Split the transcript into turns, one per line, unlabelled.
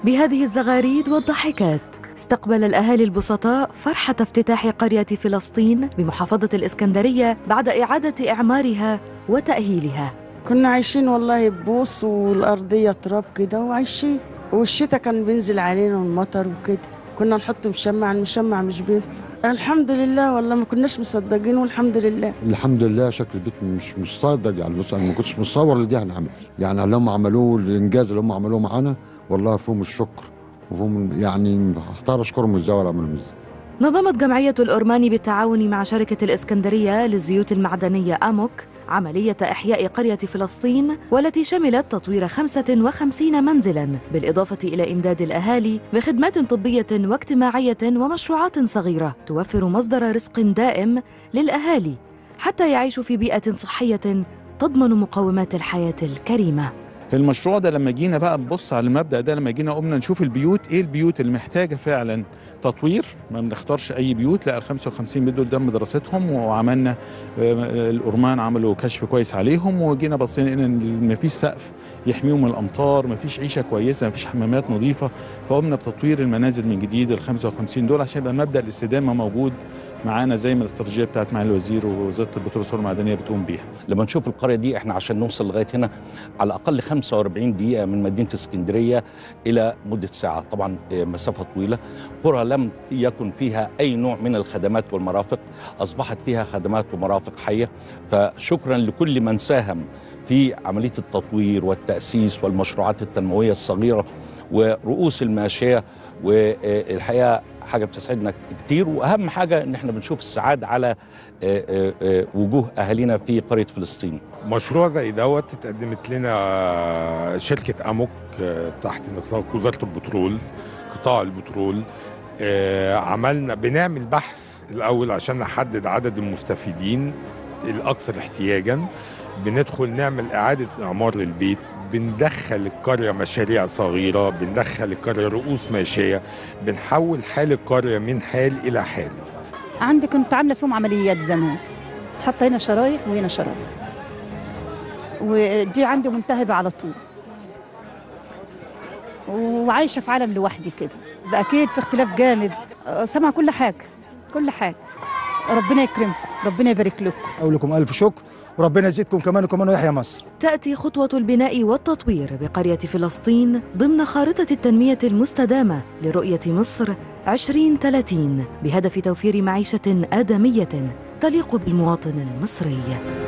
بهذه الزغاريد والضحكات استقبل الأهالي البسطاء فرحة افتتاح قرية فلسطين بمحافظة الإسكندرية بعد إعادة إعمارها وتأهيلها.
كنا عايشين والله ببوص والأرضية تراب كده وعايشين، والشتاء كان بينزل علينا المطر وكده، كنا نحط مشمع، المشمع مش بينفع. الحمد لله والله ما كناش مصدقين، والحمد لله.
الحمد لله شكل البيت مش صادق يعني، بص انا ما كنتش متصور اللي دي هنعمل يعني، اللي هم عملوه الانجاز اللي هم عملوه معانا والله فيهم الشكر وفيهم يعني هختار اشكرهم ازاي ولا اعملهم ازاي.
نظمت جمعية الأورماني بالتعاون مع شركة الإسكندرية للزيوت المعدنية أموك عملية إحياء قرية فلسطين، والتي شملت تطوير 55 منزلاً بالإضافة إلى إمداد الأهالي بخدمات طبية واجتماعية ومشروعات صغيرة توفر مصدر رزق دائم للأهالي حتى يعيشوا في بيئة صحية تضمن مقومات الحياة الكريمة.
المشروع ده لما جينا بقى نبص على المبدأ ده، لما جينا قمنا نشوف البيوت، ايه البيوت اللي محتاجة فعلا تطوير، ما نختارش اي بيوت، لا ال 55 بيت دول تم دراستهم وعملنا الأورمان عملوا كشف كويس عليهم، وجينا بصينا ان مفيش سقف يحميهم من الامطار، مفيش عيشه كويسه، مفيش حمامات نظيفه، فقمنا بتطوير المنازل من جديد ال 55 دول عشان يبقى مبدأ الاستدامه موجود معانا زي ما الاستراتيجيه بتاعت معالي الوزير ووزاره البترول والثروه المعدنيه بتقوم بيها.
لما نشوف القريه دي احنا عشان نوصل لغايه هنا على الاقل 45 دقيقه من مدينه اسكندريه الى مده ساعه، طبعا مسافه طويله. قرى لم يكن فيها اي نوع من الخدمات والمرافق، اصبحت فيها خدمات ومرافق حيه، فشكرا لكل من ساهم في عمليه التطوير والتاسيس والمشروعات التنمويه الصغيره ورؤوس الماشيه، والحقيقه حاجه بتسعدنا كتير، واهم حاجه ان احنا بنشوف السعاده على وجوه اهالينا في قريه فلسطين.
مشروع زي دوت اتقدمت لنا شركه اموك تحت نطاق وزاره البترول، قطاع البترول. عملنا بنعمل بحث الاول عشان نحدد عدد المستفيدين الاكثر احتياجا، بندخل نعمل اعاده اعمار للبيت، بندخل القرية مشاريع صغيرة، بندخل القرية رؤوس ماشية، بنحول حال القرية من حال إلى حال.
عندي كنت عاملة فيهم عمليات زمان، حط هنا شرايح وهنا شرايح، ودي عندي منتهبة على طول، وعايشة في عالم لوحدي كده. ده أكيد في اختلاف جامد، سمع كل حاجة كل حاجة. ربنا يكرمكم، ربنا يبارك لكم.
أقول لكم ألف شكر، وربنا يزيدكم كمان وكمان ويحيى مصر.
تأتي خطوة البناء والتطوير بقرية فلسطين ضمن خارطة التنمية المستدامة لرؤية مصر 2030 بهدف توفير معيشة آدمية تليق بالمواطن المصري.